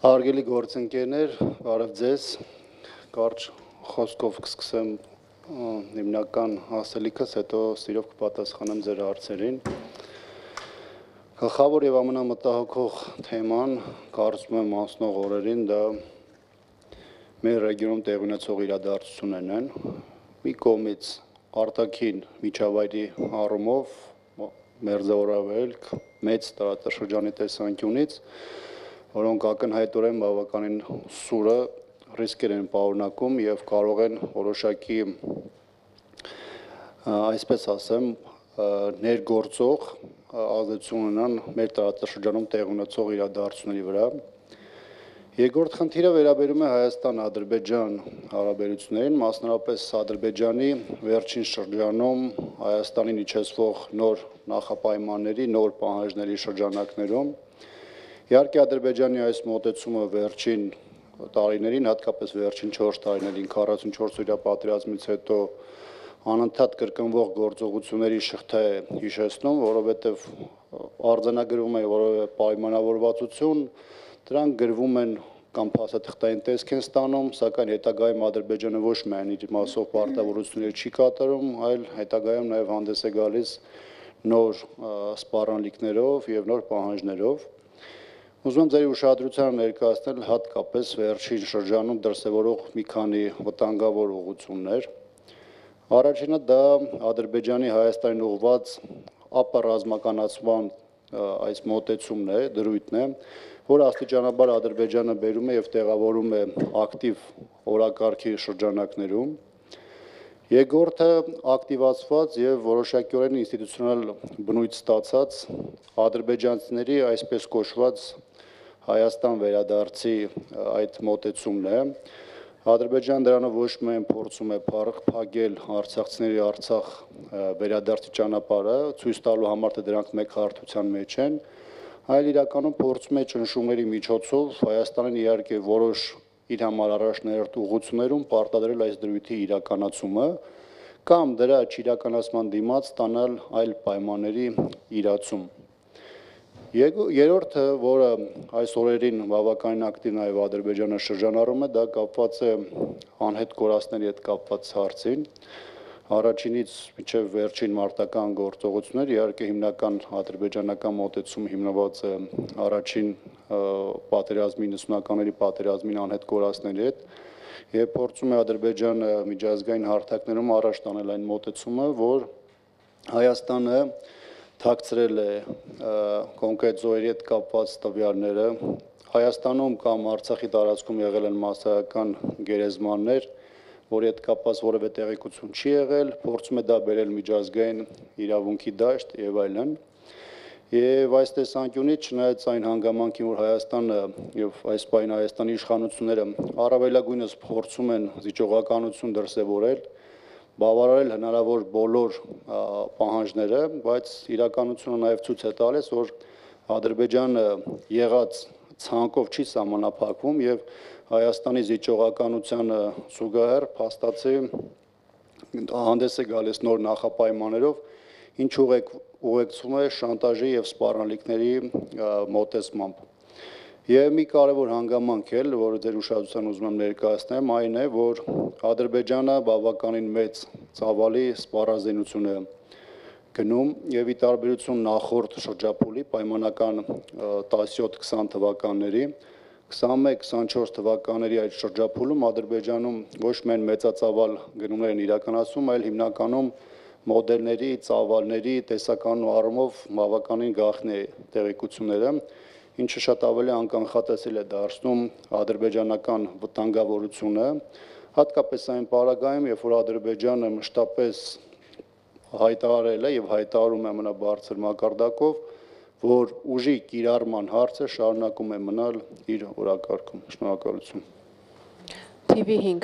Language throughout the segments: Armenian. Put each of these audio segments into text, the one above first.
Հարգելի գործընկերներ, բարև ձեզ։ Կարճ խոսքով կսկսեմ հիմնական ասելիքս, հետո սիրով կպատասխանեմ ձեր հարցերին։ Գլխավոր եւ ամենամտահոգող թեման, կարծում եմ անցնող օրերին դա մեր ռեգիոնում տեղի ունեցող իրադարձություններն են։ Մի կողմից արտաքին միջավայրի առումով մերձավորավելք մեծ տարածաշրջանի տեսանկյունից, որոնք ակնհայտորեն բավականին սուրը ռիսկեր են պարունակում եւ կարող են որոշակի, այսպես ասեմ, ներգործող ազդեցություն ունենան մեր տարածաշրջանում տեղի ունեցող իրադարձությունների վրա։ Երկրորդ խնդիրը վերաբերում է Հայաստան-Ադրբեջան հարաբերություններին, մասնավորապես Ադրբեջանի վերջին շրջանում Հայաստանին իջեցվող նոր նախապայմանների, նոր պահանջների շրջանակներում։ Իհարկե Ադրբեջանի այս մոտեցումը վերջին տարիներին, հատկապես վերջին 4 տարիներին 44-օրյա պատերազմից հետո անընդհատ կրկնվող գործողությունների շղթա է հիշեցնում, որովհետև արձանագրվում է որևէ պայմանավորվածություն, դրանք գրվում են կամ փաստաթղթային տեսք են ստանում, սակայն հետագայում Ադրբեջանը ոչ միայն իր մասով պարտավորություններ չի կատարում, այլ հետագայում նաև հանդես է գալիս նոր սպառնալիքներով եւ նոր պահանջներով։ Ուզում եմ ձեր ուշադրությանը ներկայացնել հատկապես վերջին շրջանում դրսևորող մի քանի վտանգավոր ուղղություններ։ Առաջինը դա Ադրբեջանի Հայաստանին ուղղված ապառազմականացման այս մոտեցումն է, դրույթն է, որ աստիճանաբար Ադրբեջանը բերում է եւ տեղավորում է ակտիվ օրակարգի շրջանակներում։ Երկրորդը ակտիվացված եւ որոշակիորեն ինստիտուցիոնալ բնույթ ստացած ադրբեջանցիների այսպես կոչված Հայաստան վերադարձի այդ մոտեցումն է։ Ադրբեջանը դրանով ոչ միայն փորձում է փակել արցախցիների Արցախ վերադարձի ճանապարհը, ցույց տալու համար, թե դրանք մեկ հարթության մեջ են, այլ իրականում փորձում է ճնշումների միջոցով Հայաստանին իհարկե որոշ իր համար առաջներդ ուղղություններում պարտադրել այս դրույթի իրականացումը կամ դրա չիրականացման դիմաց ստանալ այլ պայմանների իրացում։ Երրորդը, որը այս օրերին բավականին ակտիվ նաև Ադրբեջանը շրջանառում է, դա կապված է անհետ կորածների հետ կապված հարցին։ Առաջինից մինչև վերջին մարտական գործողություններ, իհարկե հիմնական ադրբեջանական մոտեցումը հիմնված է առաջին պատերազմի 90-ականների պատերազմին անհետ կորածների հետ եւ փորձում է Ադրբեջանը միջազգային հարթակներում առաջ տանել այն մոտեցումը, որ Հայաստանը թաքցրել է կոնկրետ զոհերի հետ կապված տվյալները։ Հայաստանում կամ Արցախի տարածքում եղել են մասսայական գերեզմաններ, որի հետ կապված որևէ տեղեկություն չի եղել, փորձում է դա բերել միջազգային իրավունքի դաշտ եւ այլն։ Եվ այս տեսանկյունից չնայած այն հանգամանքին, որ Հայաստանը եւ այս պայն Հայաստանի իշխանությունները առավելագույնս փորձում են զիջողականություն դրսեւորել, բավարարել հնարավոր բոլոր պահանջները, բայց իրականությունը նաեւ ցույց է տալիս, որ Ադրբեջանը եղած ցանկով չի սահմանափակվում եւ Հայաստանի զիջողականությանը զուգահեռ փաստացի հանդես է գալիս նոր նախապայմաններով, ինչ ուղեկցվում է շանտաժի եւ սպառնալիքների մոտեցմամբ։ Եվ մի կարևոր հանգամանք էլ, որը ձեր ուշադրության ուզում եմ ներկայացնեմ, այն է, որ Ադրբեջանը բավականին մեծ ծավալի սպառազինություն է գնում եւ ի տարբերություն նախորդ շրջափուլի պայմանական 17-20 թվականների 21-24 թվականների այդ շրջափուլում Ադրբեջանում ոչ միայն մեծածավալ գնումներ են իրականացում, այլ հիմնականում մոդելների, ծավալների, տեսականու առումով բավականին գաղտնի տեղեկությունները, ինչը շատ ավելի անկանխատեսել է դարձնում ադրբեջանական վտանգավորությունը, հատկապես այն պարագայում, երբ որ Ադրբեջանը մշտապես հայտարարել է եւ հայտարարում է ամենաբարձր մակարդակով, որ ուժի կիրառման հարցը շարունակում է մնալ իր օրակարգում։ Շնորհակալություն։ TV5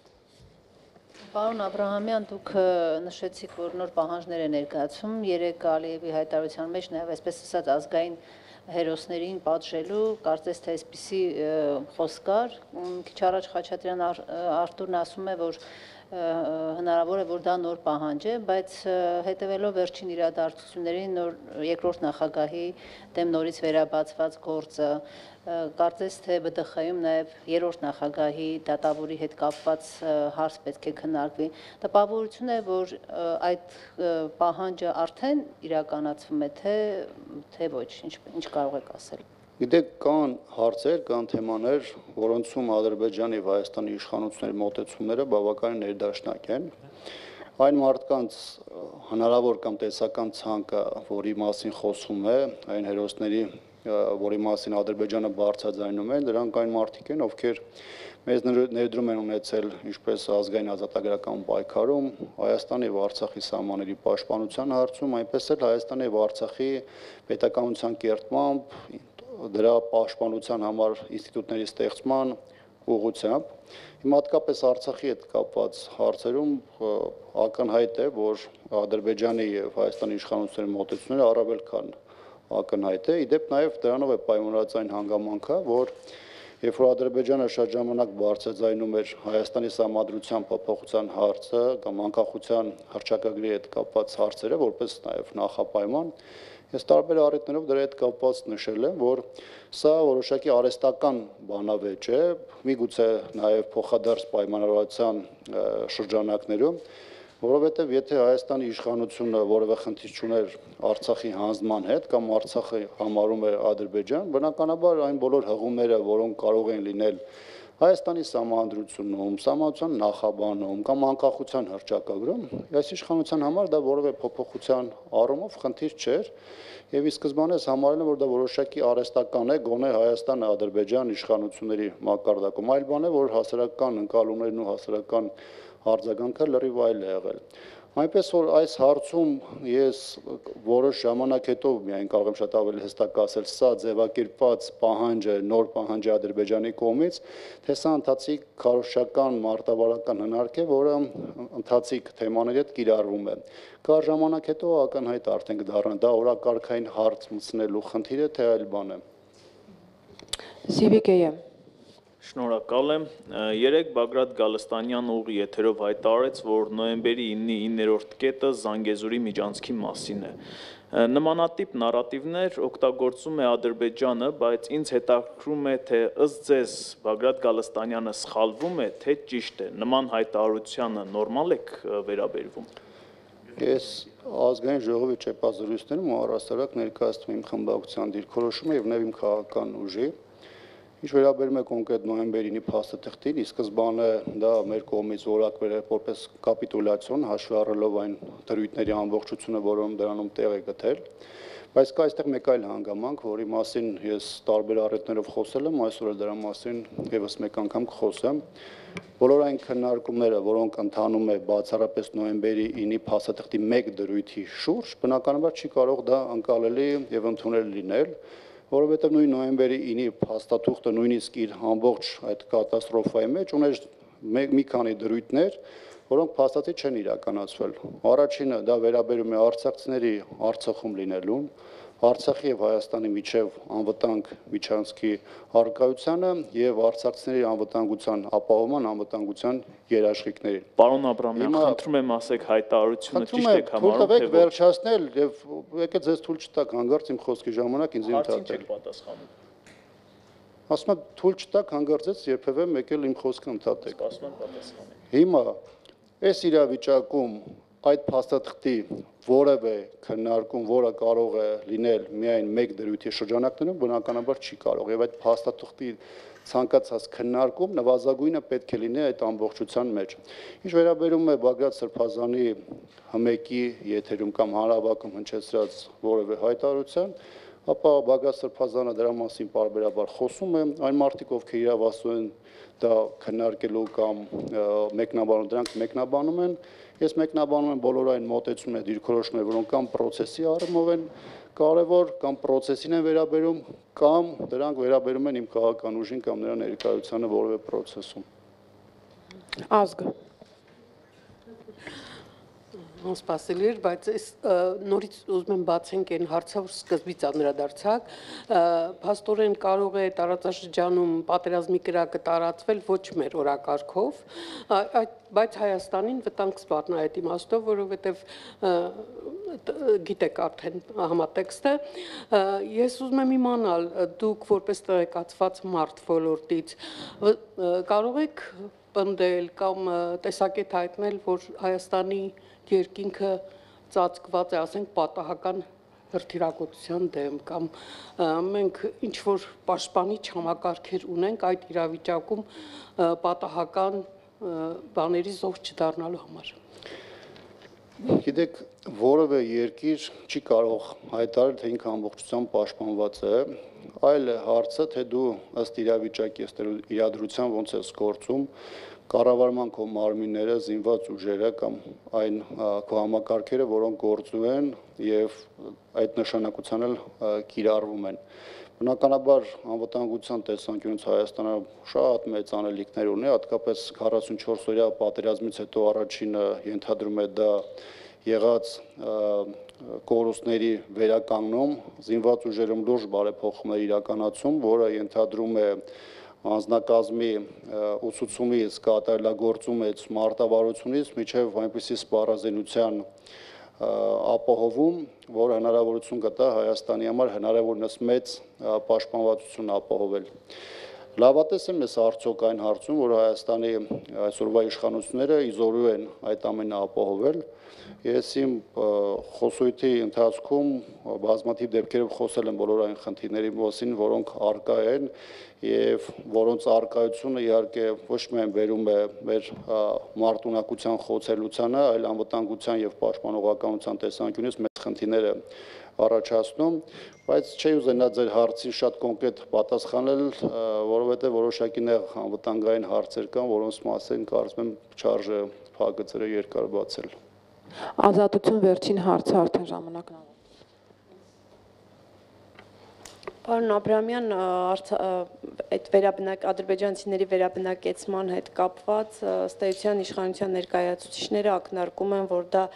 Պարոն Աբրահամյան, դուք նշեցիք, որ նոր պահանջներ է ներկայացում, երեք Ալիևի հայտարարության մեջ նաև այսպես ասած ազգային հերոսներին պատժելու, կարծես թե այսպիսի խոսք կար, քիչ առաջ Խաչատրյան Արտուրն ասում է, որ հնարավոր է որ դա նոր պահանջ է, բայց հետևելով վերջին իրադարձություններին նոր երկրորդ նախագահի դեմ նորից վերաբացված գործը, կարծես թե ԲԴԽ-ում նաև երրորդ նախագահի դատավորի հետ կապված հարց պետք է քննարկվի։ Տպավորություն է, որ այդ պահանջը արդեն իրականացվում է, թե ոչ, ինչ կարող եք ասել։ Գիտեք, կան հարցեր, կան թեմաներ, որոնցում Ադրբեջանի եւ Հայաստանի իշխանությունների մոտեցումները բավականին ներդաշնակ են։ Այն մարդկանց հնարավոր կամ տեսական ցանկը, որի մասին խոսում է, այն հերոսների, որի մասին Ադրբեջանը բարձրաձայնում է, դրանք այն մարդիկ են, ովքեր մեզ ներդրում են ունեցել ինչպես ազգային ազատագրական պայքարում, Հայաստանի եւ Արցախի սահմանների պաշտպանության հարցում, այնպես էլ Հայաստանի եւ Արցախի պետականության կերտմամբ դրա պաշտպանության համար ինստիտուտների ստեղծման ուղղությամբ։ Հիմա հատկապես Արցախի հետ կապված հարցերում ակնհայտ է, որ Ադրբեջանի եւ Հայաստանի իշխանությունների մոտեցումները առավել քան ակնհայտ է։ Իդեպ նաեւ դրանով է պայմանավորված այն հանգամանքը, որ երբ որ Ադրբեջանը շատ ժամանակ բարձրաձայնում էր Հայաստանի սահմանադրության փոփոխության հարցը կամ անկախության հռչակագրի հետ կապված հարցերը, որպես նաեւ նախապայման, ես տարբեր առիթներով դրա հետ կապված նշել եմ, որ սա որոշակի արհեստական բանավեճ է, միգուցե նաև փոխադարձ պայմանավորվածության շրջանակներում, որովհետև եթե Հայաստանի իշխանությունը որևէ խնդիր չուներ Արցախի հանձնման հետ կամ Արցախը համարում էր Ադրբեջան, բնականաբար այն բոլոր հղումները, որոնք կարող են լինել Հայաստանի սահմանադրությունում, սահմանության նախաբանում կամ անկախության հռչակագրում, այս իշխանության համար դա որևէ փոփոխության առումով խնդիր չէր, եւ ի սկզբանե համարել եմ, որ դա որոշակի արհեստական է գոնե Հայաստան-Ադրբեջան իշխանությունների մակարդակում, այլ բան է, որ հասարակական ընկալումներն ու հասարակական արձագանքը լրիվ այլ է եղել։ Այնպես որ այս հարցում ես որոշ ժամանակ հետո միայն կարող եմ շատ ավելի հստակ ասել, սա ձևակերպված պահանջ է, նոր պահանջ է Ադրբեջանի կողմից, թե սա ընթացիկ քարոզչական մարտավարական հնարք է, որը ընթացիկ թեմաների հետ կիրառվում է։ Կար ժամանակ հետո ակնհայտ արդեն կդառնա, դա օրակարգային հարց մտցնելու խնդիր է, թե այլ բան է։ Զիվիկեյը։ Շնորհակալ եմ։ Երեկ Բագրատ Գալստանյան ուղի եթերով հայտարարեց, որ նոյեմբերի 9-ի 9-րդ կետը Զանգեզուրի միջանցքի մասին է։ Նմանատիպ նարատիվներ օգտագործում է Ադրբեջանը, բայց ինձ հետաքրքրում է, թե ըստ ձեզ Բագրատ Գալստանյանը սխալվում է, թե ճիշտ է։ Նման հայտարարությանը նորմալ եք վերաբերվում։ Ես ազգային ժողովի ճեպազրույցներում առհասարակ ներկայացնում իմ խմբակցության դիրքորոշումը եւ նաեւ իմ քաղաքական ուժի Ինչ վերաբերում է կոնկրետ նոյեմբերի 9-ի փաստաթղթին, ի սկզբանե դա մեր կողմից որակվել է որպես կապիտուլյացիոն, հաշվի առնելով այն դրույթների ամբողջությունը, որոնք դրանում տեղ է գտել, բայց կա այստեղ մեկ այլ հանգամանք, որի մասին ես տարբեր առիթներով խոսել եմ, այսօր էլ դրա մասին եւս մեկ անգամ կխոսեմ։ Բոլոր այն քննարկումները, որոնք ընթանում է բացառապես նոյեմբերի 9-ի փաստաթղթի մեկ դրույթի շուրջ, բնականաբար չի կարող դա ընկալելի եւ ընդունելի լինել, որովհետև նույն նոյեմբերի 9-ի փաստաթուղթը նույնիսկ իր ամբողջ այդ կատաստրոֆայի մեջ ուներ մի քանի դրույթներ, որոնք փաստացի չեն իրականացվել։ Առաջինը դա վերաբերում է արցախցիների Արցախում լինելուն, Արցախի եւ Հայաստանի միջև անվտանգ միջանցքի առկայությանը եւ արցախցիների անվտանգության ապահովման անվտանգության երաշխիքներին։ Պարոն Աբրամյան, խնդրում եմ ասեք հայտարարությունը ճիշտ եք համարում, թե ոչ։ Վերջացնել եւ եկեք ձեզ թույլ չտաք հանգարց իմ խոսքի ժամանակ ինձ ընդհատել։ Ասում եմ թույլ չտաք հանգարց ձեզ երբևէ եկել իմ խոսքը ընդհատեք։ Սպասում եմ պատասխանի։ Հիմա այս իրավիճակում այդ փաստաթղթի որևէ քննարկում, որը կարող է լինել միայն մեկ դրույթի շրջանակներում, բնականաբար չի կարող եւ այդ փաստաթղթի ցանկացած քննարկում նվազագույնը պետք է լինի այդ ամբողջության մեջ։ Ինչ վերաբերում է Բագրատ Սրբազանի հմեկի եթերում կամ հանրահավաքում հնչեցրած որևէ հայտարարության, ապա Բագրատ Սրբազանը դրա մասին պարբերաբար խոսում է, այն մարդիկ, ովքեր իրավասու են դա քննարկելու կամ մեկնաբանում, դրանք մեկնաբանում են, ես մեկնաբանում եմ բոլոր այն մոտեցումները, դիրքորոշումները, որոնք կամ պրոցեսի առումով են կարևոր, կամ պրոցեսին են վերաբերում, կամ դրանք վերաբերում են իմ քաղաքական ուժին կամ նրա ներկայությանը որևէ պրոցեսում։ Ազգ։ Սպասելի էր, բայց այս նորից ուզում եմ բացենք այն հարցը, որ սկզբից անդրադարձակ, փաստորեն կարող է տարածաշրջանում պատերազմի կրակը տարածվել ոչ մեր օրակարգով, բայց Հայաստանին վտանգ սպառնա այդ իմաստով, որովհետև գիտեք արդեն համատեքստը, ես ուզում եմ իմանալ, դուք որպես տեղեկացված մարդ ոլորտից կարող եք պնդել կամ տեսակետ հայտնել, որ Հայաստանի երկինքը ծածկված է, ասենք, պատահական հրթիռակոծության դեմ կամ մենք ինչ որ պաշտպանիչ համակարգեր ունենք այդ իրավիճակում պատահական բաների զոհ չդառնալու համար։ Գիտեք, որևէ երկիր չի կարող հայտարարել, թե ինքը ամբողջությամբ պաշտպանված է, այլ հարցը, թե դու ըստ իրավիճակի, ըստ իրադրության ոնց ես գործում, կառավարման քո մարմինները, զինված ուժերը կամ այն քո համակարգերը, որոնք գործում են եւ այդ նշանակության էլ կիրառվում են։ Բնականաբար անվտանգության տեսանկյունից Հայաստանը շատ մեծ անելիքներ ունի, հատկապես 44-օրյա պատերազմից հետո առաջինը ենթադրում է դա եղած կորուստների վերականգնում, զինված ուժերում լուրջ բարեփոխումներ իրականացում, որը ենթադրում է անձնակազմի ուսուցումից, կատարելագործումից, մարտավարությունից մինչև այնպիսի սպառազինության ապահովում, որ հնարավորություն կտա Հայաստանի համար հնարավորինս մեծ պաշտպանվածություն ապահովել։ Լավատես եմ ես արդյոք այն հարցում, որ Հայաստանի այսօրվա իշխանությունները իզորու են այդ ամենը ապահովել։ Ես իմ խոսույթի ընթացքում բազմաթիվ դեպքերով խոսել եմ բոլոր այն խնդիրների մասին, որոնք առկա են եւ որոնց առկայությունը իհարկե ոչ միայն վերում է մեր մարտունակության խոցելությանը, այլ անվտանգության եւ պաշտպանողականության տեսանկյունից մեծ խնդիրներ է առաջացնում, բայց չի ուզենա ձեր հարցին շատ կոնկրետ պատասխանել, որովհետեւ որոշակի նեղ անվտանգային հարցեր կան, որոնց մասին կարծում եմ չարժե փակագծերը երկար բացել։ Ազատություն վերջին հարցը արդեն ժամանակն է։ Պարոն Աբրամյան, այդ ադրբեջանցիների վերաբնակեցման հետ կապված ըստ էության իշխանության ներկայացուցիչները ակնարկում են, որ դա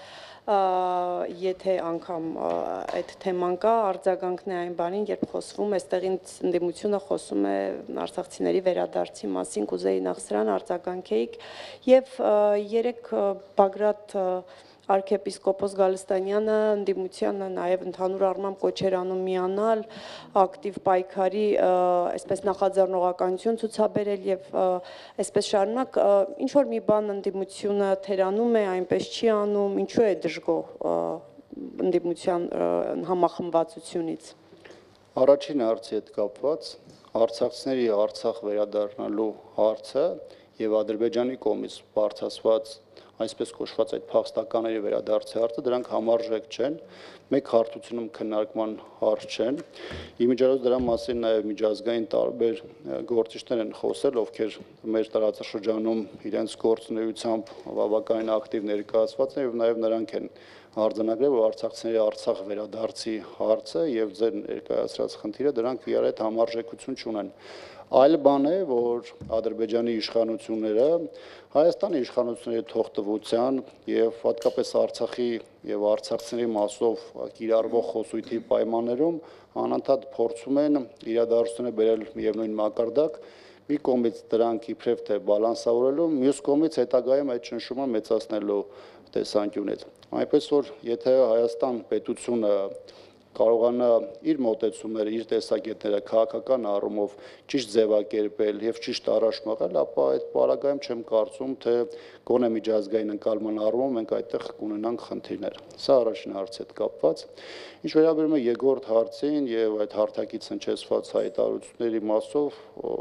եթե անգամ այդ թեման կա, արձագանքն է այն բանին, երբ խոսվում է, այստեղից ընդդիմությունը խոսում է արցախցիների վերադարձի մասին, կուզեի նախ սրան արձագանքեիք եւ երեք Բագրատ Արքեպիսկոպոս Գալստանյանը ընդդիմությանը նաև ընդհանուր առմամբ կոչ էր անում միանալ, ակտիվ պայքարի, այսպես նախաձեռնողականություն ցուցաբերել եւ այսպես շարունակ, ինչ որ մի բան ընդդիմությունը թերանում է, այնպես չի անում, ինչու է դժգոհ ընդդիմության համախմբվածությունից։ Առաջին հարցի հետ կապված արցախցիների Արցախ վերադառնալու հարցը եւ Ադրբեջանի կողմից բարձրացված այսպես կոչված այդ փախստականների վերադարձի հարցը դրանք համարժեք չեն, մեկ հարթությունում քննարկման հարց չեն։ Իմիջիայլոց դրա մասին նաև միջազգային տարբեր գործիչներ են խոսել, ովքեր մեր տարածաշրջանում իրենց գործունեությամբ բավականին ակտիվ ներկայացված են եւ նաև նրանք են արձանագրել, որ արցախցիների Արցախ վերադարձի հարցը եւ ձեր ներկայացրած խնդիրը դրանք իրար հետ համարժեքություն չունեն։ Այլ բան է, որ Ադրբեջանի իշխանությունները Հայաստանի իշխանությունների թողտվության եւ հատկապես Արցախի եւ արցախցիների մասով կիրառվող խոսույթի պայմաններում անընդհատ փորձում են իրադարձությունները բերել միևնույն մակարդակ, մի կողմից դրանք իբրև թե բալանսավորելու, մյուս կողմից հետագայում այդ ճնշումը մեծացնելու տեսանկյունից։ Այնպես որ եթե Հայաստան պետությունը կարողանա իր մոտեցումները, իր տեսակետները քաղաքական առումով ճիշտ ձևակերպել եւ ճիշտ առաջ մղել, ապա այդ պարագայում չեմ կարծում, թե գոնե միջազգային ընկալման առումով մենք այդտեղ կունենանք խնդիրներ։ Սա առաջին հարցի հետ կապված։ Ինչ վերաբերում է երկրորդ հարցին եւ այդ հարթակից հնչեցված հայտարարությունների մասով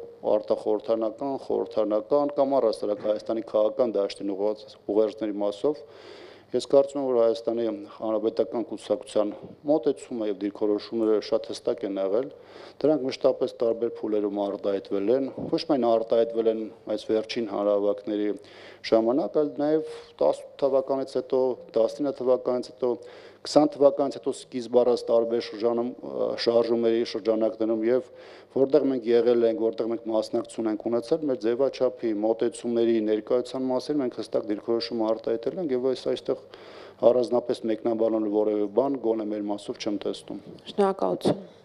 արտախորհրդանական կամ առաստաղ Հայաստանի քաղաքական դաշտին ուղերձների մասով ես կարծում եմ, որ Հայաստանի Հանրապետական կուսակցության մոտեցումը եւ դիրքորոշումները շատ հստակ են եղել։ Դրանք մշտապես տարբեր փուլերում արտահայտվել են, ոչ միայն արտահայտվել են այս վերջին հանրահավաքների ժամանակ, այլ նաեւ 18 թվականից հետո, 19 թվականից հետո 20 թվականից հետո սկիզբ առած տարբեր շարժումների շրջանակներում եւ որտեղ մենք եղել ենք, որտեղ մենք մասնակցություն ենք ունեցել, մեր ձևաչափի մոտեցումների ներկայության մասին մենք հստակ դիրքորոշում արտահայտել ենք եւ այստեղ առանձնապես մեկնաբանելու որևէ բան գոնե մեր մասով չեմ տեսնում։ Շնորհակալություն։